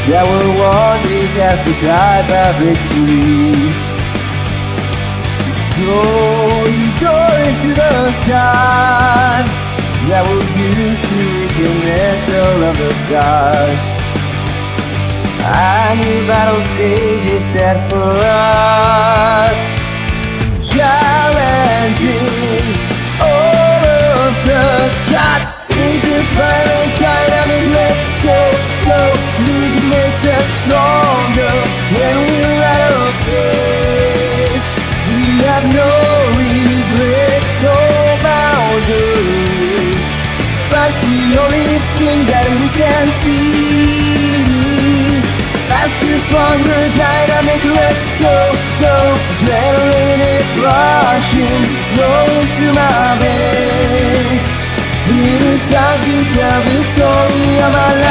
Yeah, we're wandering past the side of victory. Strolling door into the sky. Yeah, we're used to incremental of the stars. A new battle stage is set for us, challenging all of the gods. Into this violent dynamic, let's go, go. Music makes us stronger when we're out of place. We have no regrets or boundaries. It's fight's the only thing that we can see. Faster, stronger, dynamic, let's go, go. Adrenaline is rushing, flowing through my veins. It is time to tell the story of my life.